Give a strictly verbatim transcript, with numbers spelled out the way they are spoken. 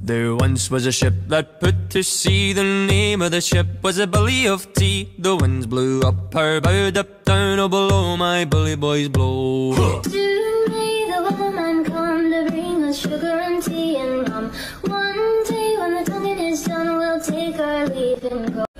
There once was a ship that put to sea. The name of the ship was a Billy of Tea. The winds blew up her bow, up down, oh below my bully boys blow. Soon may the wellerman come to bring us sugar and tea and rum. One day when the tonguing is done, we'll take our leave and go.